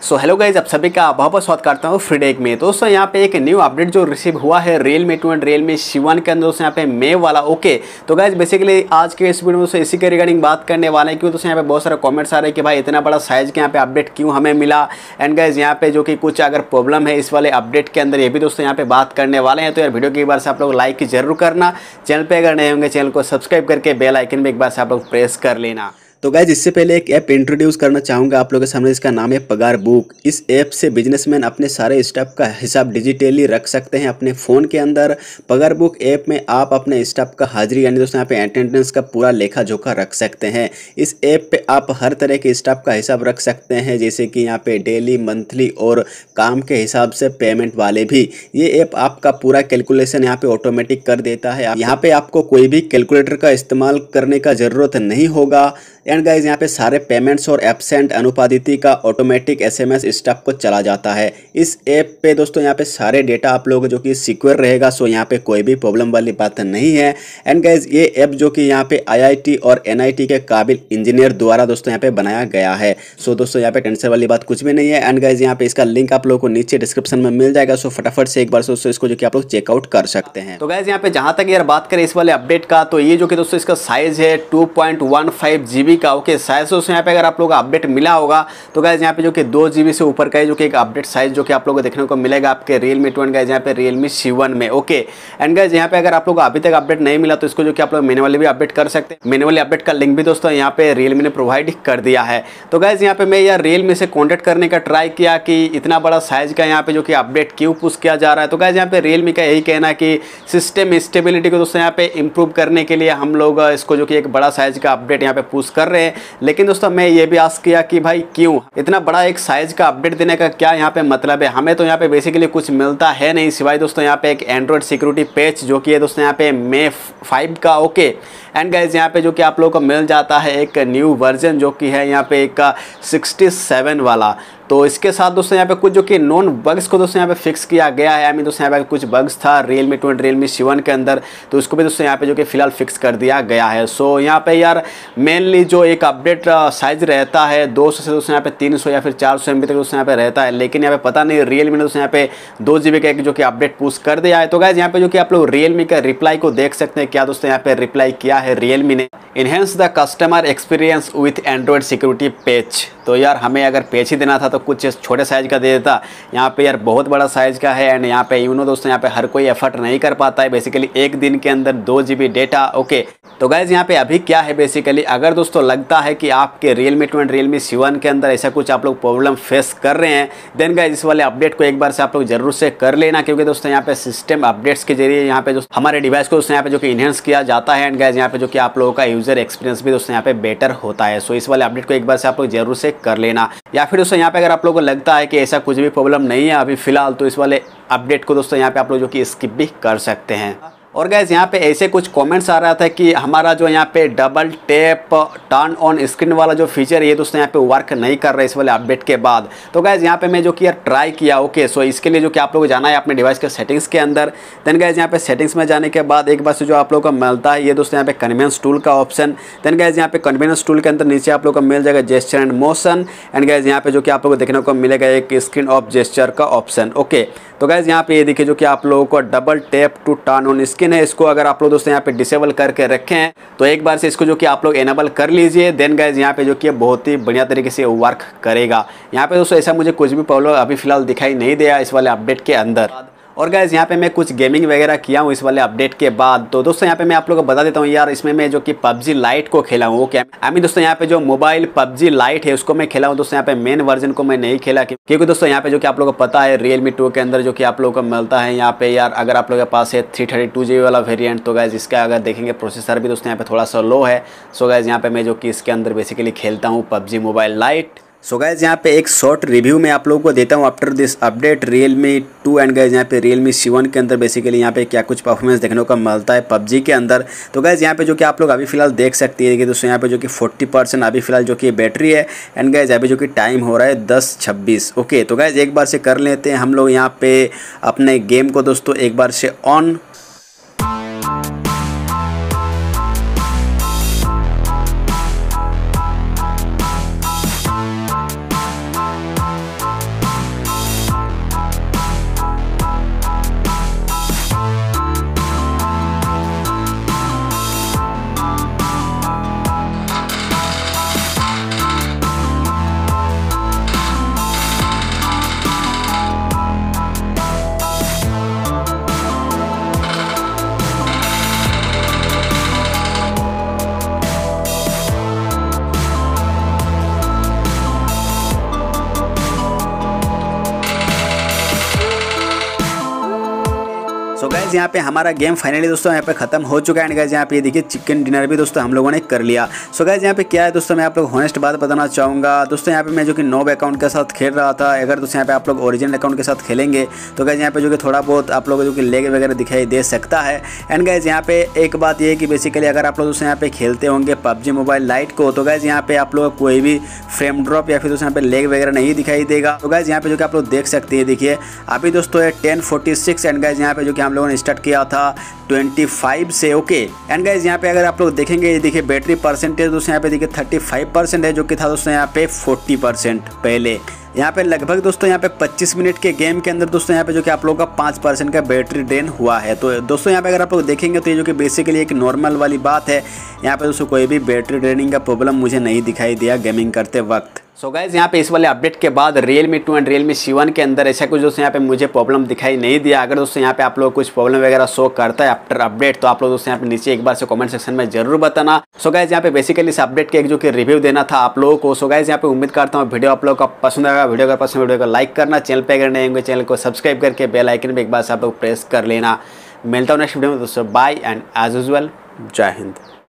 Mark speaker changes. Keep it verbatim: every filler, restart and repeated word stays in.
Speaker 1: So hello guys, आप सभी का बहुत बहुत स्वागत करता हूँ फ्रीडेक में। दोस्तों यहाँ पे एक न्यू अपडेट जो रिसीव हुआ है Realme two and Realme C one के अंदर दोस्तों यहाँ पे मे वाला। ओके तो गाइज बेसिकली आज के इस वीडियो में दोस्तों इसी के रिगार्डिंग बात करने वाले हैं, क्यों दोस्तों यहाँ पे बहुत सारे कमेंट्स आ रहे हैं कि भाई इतना बड़ा साइज के यहाँ पे अपडेट क्यों हमें मिला। एंड गाइज यहाँ पे जो कि कुछ अगर प्रॉब्लम है इस वाले अपडेट के अंदर, ये भी दोस्तों यहाँ पे बात करने वाले हैं। तो यार वीडियो की एक बार से आप लोग लाइक जरूर करना, चैनल पे अगर नए होंगे चैनल को सब्सक्राइब करके बेल आइकन में एक बार से आप लोग प्रेस कर लेना। तो गाइज इससे पहले एक ऐप इंट्रोड्यूस करना चाहूँगा आप लोगों के सामने, इसका नाम है पगार बुक। इस ऐप से बिजनेसमैन अपने सारे स्टाफ का हिसाब डिजिटली रख सकते हैं अपने फ़ोन के अंदर। पगार बुक ऐप में आप अपने स्टाफ का हाजिरी यानी दोस्तों यहाँ पे अटेंडेंस का पूरा लेखा जोखा रख सकते हैं। इस ऐप पे आप हर तरह के स्टाफ का हिसाब रख सकते हैं, जैसे कि यहाँ पे डेली, मंथली और काम के हिसाब से पेमेंट वाले भी। ये ऐप आपका पूरा कैलकुलेशन यहाँ पे ऑटोमेटिक कर देता है। यहाँ पे आपको कोई भी कैलकुलेटर का इस्तेमाल करने का ज़रूरत नहीं होगा। एंड गाइज यहाँ पे सारे पेमेंट्स और एब्सेंट अनुपादिति का ऑटोमेटिक एसएमएस स्टाफ को चला जाता है। इस ऐप पे दोस्तों यहाँ पे सारे डेटा आप लोग जो कि सिक्योर रहेगा, सो यहाँ पे कोई भी प्रॉब्लम वाली बात नहीं है। एंड गाइज ये ऐप जो कि यहाँ पे आईआईटी और एनआईटी के काबिल इंजीनियर द्वारा दोस्तों यहाँ पे बनाया गया है। सो दोस्तों यहाँ पे टेंशन वाली बात कुछ भी नहीं है। एंड गाइज यहाँ पे इसका लिंक आप लोगों को नीचे डिस्क्रिप्शन में मिल जाएगा, सो फटाफट से एक बार दोस्तों इसको जो कि आप लोग चेकआउट कर सकते हैं। तो गाइज यहाँ पे जहाँ तक यार बात करें इस वाले अपडेट का, तो ये जो कि दोस्तों इसका साइज है two point one five GB का। ओके साइज दोस्तों यहाँ पे अगर आप लोगों को अपडेट मिला होगा तो गाइज यहाँ पे जो कि दो जीबी से ऊपर का है जो कि एक अपडेट साइज जो कि आप लोगों को देखने को मिलेगा आपके रियलमी टू एंड गाइज यहाँ पे रियलमी सी वन में। ओके एंड गाइज यहाँ पे अगर आप लोगों को अभी तक अपडेट नहीं मिला तो इसको जो कि आप लोग मैनुअली भी अपडेट कर सकते हैं। मैनुअली अपडेट का लिंक भी दोस्तों यहाँ पे रियलमी ने प्रोवाइड कर दिया है। तो गाइज यहाँ पे मैं यार रियलमी से कॉन्टेक्ट करने का ट्राई किया कि इतना बड़ा साइज का यहाँ पे जो कि अपडेट क्यों पुश किया जा रहा है। तो गाइज यहाँ पे रियलमी का यही कहना है कि सिस्टम स्टेबिलिटी को दोस्तों यहाँ पे इंप्रूव करने के लिए हम लोग इसको जो कि एक बड़ा साइज का अपडेट यहाँ पे पुश कर रहे हैं। लेकिन दोस्तों मैं ये भी आस्क किया कि भाई क्यों इतना बड़ा एक साइज का अपडेट देने का क्या यहाँ पे मतलब है। हमें तो यहाँ पे बेसिकली कुछ मिलता है नहीं, सिवाय दोस्तों यहाँ पे एक एंड्रॉइड सिक्योरिटी पैच जो कि है दोस्तों यहाँ पे मे फाइव का। ओके एंड गाइज यहाँ पे जो कि आप लोगों को मिल जाता है एक न्यू वर्जन जो कि है यहाँ पे एक सिक्सटी सेवन वाला। तो इसके साथ दोस्तों यहाँ पे कुछ जो कि नॉन बग्स को दोस्तों यहाँ पे फिक्स किया गया है। आई मीन दोस्तों यहाँ पे कुछ बग्स था Realme two and Realme C one के अंदर, तो इसको भी दोस्तों यहाँ पे जो कि फिलहाल फिक्स कर दिया गया है। सो यहाँ पे यार मेनली जो एक अपडेट साइज रहता है दो सौ से दोस्तों यहाँ पे तीन सौ या फिर चार सौ एम बी तक दोस्तों यहाँ पे रहता है। लेकिन यहाँ पे पता नहीं रियलमी ने दोस्तों यहाँ पे दो जी बी का एक जो कि अपडेट पुश कर दिया है। तो गाइज यहाँ पे जो कि आप लोग रियलमी का रिप्लाई को देख सकते हैं, क्या दोस्तों यहाँ पे रिप्लाई किया है रियलमी ने, enhance the customer experience with Android security patch. तो यार हमें अगर पैच ही देना था तो कुछ छोटे साइज का दे देता। यहाँ पे यार बहुत बड़ा साइज का है। एंड यहाँ पे यू नो दोस्तों यहाँ पे हर कोई एफर्ट नहीं कर पाता है बेसिकली एक दिन के अंदर दो जीबी डेटा। ओके तो गाइज यहाँ पे अभी क्या है बेसिकली, अगर दोस्तों लगता है कि आपके Realme two and Realme C one के अंदर ऐसा कुछ आप लोग प्रॉब्लम फेस कर रहे हैं, देन गाइज इस वाले अपडेट को एक बार से आप लोग जरूर से कर लेना, क्योंकि दोस्तों यहाँ पे सिस्टम अपडेट्स के जरिए यहाँ पे जो हमारे डिवाइस को दोस्तों यहाँ पे जो कि इनहेंस किया जाता है। एंड गाइज यहाँ पे जो कि आप लोगों का यूजर एक्सपीरियंस भी दोस्तों यहाँ पे बेटर होता है। सो इस वाले अपडेट को एक बार से आप लोग जरूर से कर लेना। या फिर दोस्तों यहाँ पे अगर आप लोगों को लगता है कि ऐसा कुछ भी प्रॉब्लम नहीं है अभी फिलहाल, तो इस वाले अपडेट को दोस्तों यहाँ पे आप लोग जो कि स्किप भी कर सकते हैं। और गाइज यहाँ पे ऐसे कुछ कमेंट्स आ रहा था कि हमारा जो यहाँ पे double tap turn on screen वाला जो फीचर है ये दोस्तों यहाँ पे वर्क नहीं कर रहा है इस वाले अपडेट के बाद। तो गाइज यहाँ पे मैं जो कि यार ट्राई किया। ओके सो इसके लिए जो कि आप लोग जाना है अपने डिवाइस के सेटिंग्स के अंदर। देन गाइज यहाँ पे सेटिंग्स में जाने के बाद एक बार से जो आप लोगों को मिलता है ये दोस्तों यहाँ पे कन्वीनियंस टूल का ऑप्शन। देन गाइज यहाँ पे कन्वीनियंस टूल के अंदर नीचे आप लोगों को मिल जाएगा gesture and motion. And guys यहाँ पे जो कि आप लोगों को देखने को मिलेगा एक स्क्रीन ऑफ जेस्चर का ऑप्शन। ओके तो गाइज यहाँ पे ये देखिए जो कि आप लोगों को double tap to turn on screen है, इसको अगर आप लोग दोस्तों यहाँ पे डिसेबल करके रखे हैं तो एक बार से इसको जो कि आप लोग एनेबल कर लीजिए। देन गाइज यहाँ पे जो कि बहुत ही बढ़िया तरीके से वर्क करेगा। यहाँ पे दोस्तों ऐसा मुझे कुछ भी प्रॉब्लम अभी फिलहाल दिखाई नहीं दिया इस वाले अपडेट के अंदर। और गाइज यहाँ पे मैं कुछ गेमिंग वगैरह किया हूँ इस वाले अपडेट के बाद। तो दोस्तों यहाँ पे मैं आप लोगों को बता देता हूँ यार, इसमें मैं जो कि पबजी लाइट को खेला हूँ। ओके आई मीन दोस्तों यहाँ पे जो मोबाइल पबजी लाइट है उसको मैं खेला हूँ दोस्तों। यहाँ पे मेन वर्जन को मैं नहीं खेला क्योंकि दोस्तों यहाँ पे जो कि आप लोगों को पता है रियलमी टू के अंदर जो कि आप लोगों को मिलता है यहाँ पे यार, अगर आप लोगों के पास है three thirty two G B वाला वेरियंट, तो गाइज इसका अगर देखेंगे प्रोसेसर भी दोस्तों यहाँ पे थोड़ा सा लो है। सो गाइज यहाँ पे मैं जो कि इसके अंदर बेसिकली खेलता हूँ PUBG mobile lite. So guys यहाँ पे एक शॉर्ट रिव्यू मैं आप लोगों को देता हूँ after this update Realme two and guys यहाँ पे रियलमी सी वन के अंदर बेसिकली यहाँ पे क्या कुछ परफॉर्मेंस देखने को मिलता है पबजी के अंदर। तो गाइज यहाँ पे जो कि आप लोग अभी फिलहाल देख सकते हैं कि दोस्तों यहाँ पे जो कि फोर्टी परसेंट अभी फिलहाल जो कि बैटरी है। एंड गाइज अभी जो कि टाइम हो रहा है दस छब्बीस। ओके तो गाइज एक बार से कर लेते हैं हम लोग यहाँ पे अपने गेम को दोस्तों एक बार से ऑन। गाइस यहाँ पे हमारा गेम फाइनली दोस्तों यहाँ पे खत्म हो चुका है। एंड गाइस यहाँ पे देखिए चिकन डिनर भी दोस्तों हम लोगों ने कर लिया। सो गाइस यहाँ पे क्या है दोस्तों, मैं आप लोग हॉनेस्ट बात बताना चाहूँगा दोस्तों। यहाँ पे मैं जो कि नोब अकाउंट के साथ खेल रहा था, अगर दोस्तों यहाँ पे आप लोग ओरिजिनल अकाउंट के साथ खेलेंगे तो गाइस यहाँ पे जो कि थोड़ा बहुत आप लोग जो कि लेग वगैरह दिखाई दे सकता है। एंड गाइस यहाँ पे एक बात ये है कि बेसिकली अगर आप लोग दोस्तों यहाँ पे खेलते होंगे पबजी मोबाइल लाइट को, तो गाइस यहाँ पे आप लोग को कोई भी फ्रेम ड्रॉप या फिर दोस्तों यहाँ पे लेग वगैरह नहीं दिखाई देगा। तो गाइस यहाँ पे जो कि आप लोग देख सकते हैं, देखिए अभी दोस्तों है ten forty six. And guys यहाँ पे जो कि हम लोगों ने स्टार्ट किया था ट्वेंटी फाइव से। ओके एंड गाइस यहाँ पे अगर आप लोग देखेंगे, देखिए बैटरी परसेंटेज दोस्तों यहाँ पे देखिए थर्टी फाइव परसेंट है, जो कि था दोस्तों यहाँ पे फोर्टी परसेंट पहले। यहाँ पे लगभग दोस्तों यहाँ पे पच्चीस मिनट के गेम के अंदर दोस्तों यहाँ पे जो कि आप लोगों का पाँच परसेंट का बैटरी ड्रेन हुआ है। तो दोस्तों यहाँ पे अगर आप लोग देखेंगे तो ये जो कि बेसिकली एक नॉर्मल वाली बात है। यहाँ पे दोस्तों कोई भी बैटरी ड्रेनिंग का प्रॉब्लम मुझे नहीं दिखाई दिया गेमिंग करते वक्त। सो गाइज यहाँ पे इस वाले अपडेट के बाद Realme two and Realme C one के अंदर ऐसा कुछ दोस्तों यहाँ पे मुझे प्रॉब्लम दिखाई नहीं दिया। अगर दोस्तों यहाँ पे आप लोग कुछ प्रॉब्लम वगैरह शो करता है आफ्टर अपडेट, तो आप लोग दोस्तों यहाँ पे नीचे एक बार से कमेंट सेक्शन में जरूर बताना। सो गाइज यहाँ पे बेसिकली इस अपडेट के एक जो कि रिव्यू देना था आप लोगों को। सो गाइज यहाँ पे उम्मीद करता हूँ वीडियो आप लोग का पसंद आएगा। वीडियो अगर पसंद वीडियो को लाइक करना, चैनल पे अगर नहीं होंगे चैनल को सब्सक्राइब करके बेल आइकन पे एक बार से आप लोग प्रेस कर लेना। मिलता हूँ नेक्स्ट वीडियो में दोस्तों, बाय एंड एज यूजुअल जय हिंद।